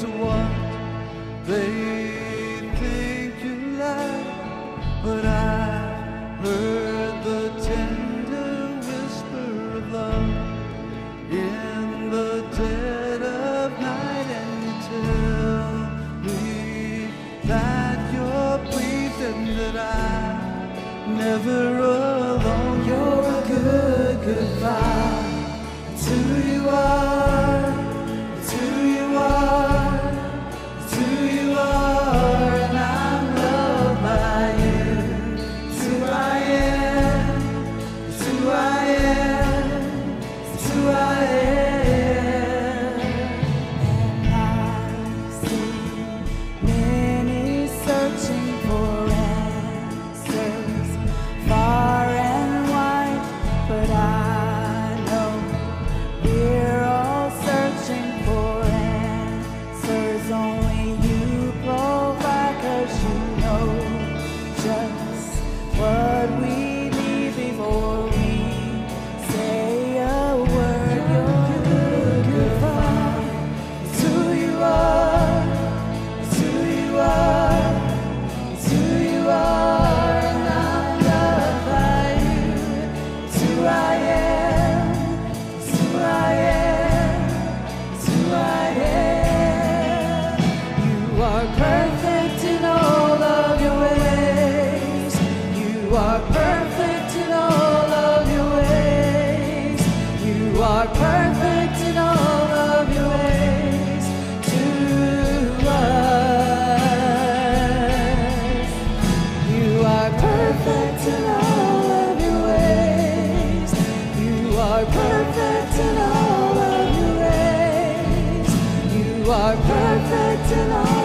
is what they think you like, but I heard the tender whisper of love in the dead of night, and you tell me that you're pleased and that I'm never alone. You're a good, good father. It's who you are, it's who you are, it's who you are, and I'm loved by you. It's who I am, it's who I am, it's who I am. And I see many searching for answers far and wide, but I know we're all searching for answers only you provide, 'cause you know just what we need before we say a word. You're good, good Father. It's who you are, it's who you are, it's who you are, and I'm loved by you. It's who I am, it's who I am, it's who I am. You are perfect in all of your ways. You are perfect in all of your ways. You are perfect in all of your ways to us. You are perfect in all of your ways. You are perfect in all of your ways. You are perfect in all